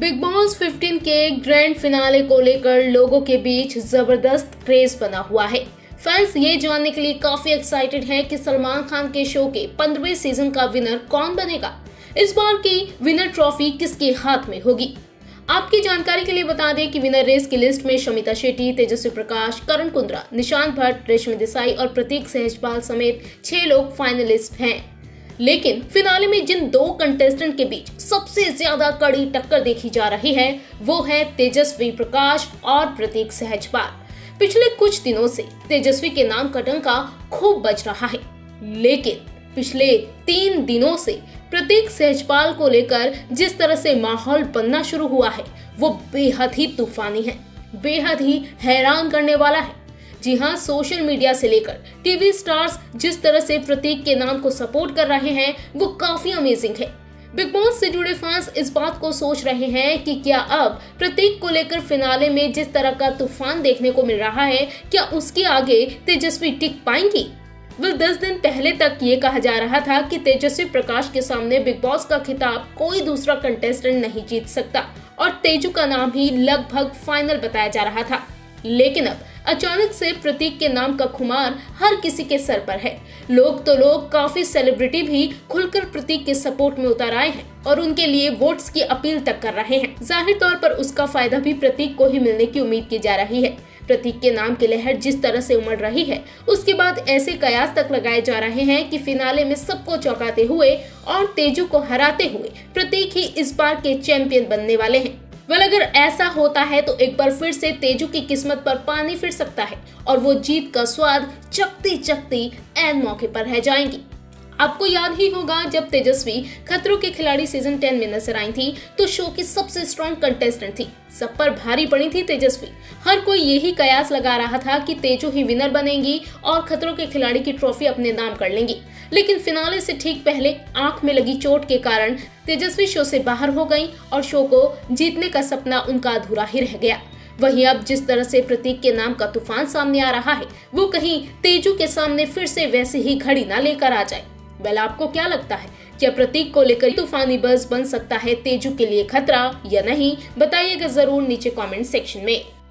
Big boss 15 के grand finale को लेकर लोगों के बीच जबरदस्त क्रेज बना हुआ है। फैंस ये जानने के लिए काफी एक्साइटेड हैं कि सलमान खान के शो के 15वें सीजन का विनर कौन बनेगा। इस बार की विनर ट्रॉफी किसके हाथ में होगी। आपकी जानकारी के लिए बता दें कि विनर रेस की लिस्ट में शमिता शेट्टी, तेजस्वी प्रकाश, करण कुंद्रा, निशांत भट्ट, रेशमी देसाई और प्रतीक सहजपाल समेत 6 लोग फाइनलिस्ट हैं। लेकिन फिनाले में जिन 2 कंटेस्टेंट के बीच सबसे ज्यादा कड़ी टक्कर देखी जा रही है वो है तेजस्वी प्रकाश और प्रतीक सहजपाल। पिछले कुछ दिनों से तेजस्वी के नाम का डंका खूब बज रहा है, लेकिन पिछले 3 दिनों से प्रतीक सहजपाल को लेकर जिस तरह से माहौल बनना शुरू हुआ है वो बेहद ही तूफानी है, बेहद ही हैरान करने वाला है। जी हाँ, सोशल मीडिया से लेकर टीवी स्टार्स जिस तरह से प्रतीक के नाम को सपोर्ट कर रहे हैं वो काफी अमेजिंग है। बिग बॉस से जुड़े फैंस इस बात को सोच रहे हैं कि क्या अब प्रतीक को लेकर फिनाले में जिस तरह का तूफान देखने को मिल रहा है, क्या उसके आगे तेजस्वी टिक पाएंगी। 10 दिन पहले तक ये कहा जा रहा था कि तेजस्वी प्रकाश के सामने बिग बॉस का खिताब कोई दूसरा कंटेस्टेंट नहीं जीत सकता और तेजू का नाम ही लगभग फाइनल बताया जा रहा था। लेकिन अब अचानक से प्रतीक के नाम का खुमार हर किसी के सर पर है। लोग काफी सेलिब्रिटी भी खुलकर प्रतीक के सपोर्ट में उतर आए हैं और उनके लिए वोट्स की अपील तक कर रहे हैं। जाहिर तौर पर उसका फायदा भी प्रतीक को ही मिलने की उम्मीद की जा रही है। प्रतीक के नाम की लहर जिस तरह से उमड़ रही है उसके बाद ऐसे कयास तक लगाए जा रहे हैं कि फिनाले में सबको चौंकाते हुए और तेजू को हराते हुए प्रतीक ही इस बार के चैंपियन बनने वाले हैं। अगर ऐसा होता है तो एक बार फिर से तेजू की किस्मत पर पानी फिर सकता है और वो जीत का स्वाद चखती चखती ऐन मौके पर रह जाएंगी। आपको याद ही होगा जब तेजस्वी खतरों के खिलाड़ी सीजन 10 में नजर आई थी तो शो की सबसे स्ट्रॉन्ग कंटेस्टेंट थी, सब पर भारी पड़ी थी तेजस्वी। हर कोई यही कयास लगा रहा था कि तेजू ही विनर बनेंगी और खतरों के खिलाड़ी की ट्रॉफी अपने नाम कर लेंगी। लेकिन फिनाले से ठीक पहले आंख में लगी चोट के कारण तेजस्वी शो से बाहर हो गई और शो को जीतने का सपना उनका अधूरा ही रह गया। वहीं अब जिस तरह से प्रतीक के नाम का तूफान सामने आ रहा है वो कहीं तेजू के सामने फिर से वैसी ही घड़ी ना लेकर आ जाए। आपको क्या लगता है, क्या प्रतीक को लेकर तूफानी बज़ बन सकता है तेजू के लिए खतरा या नहीं? बताइएगा जरूर नीचे कमेंट सेक्शन में।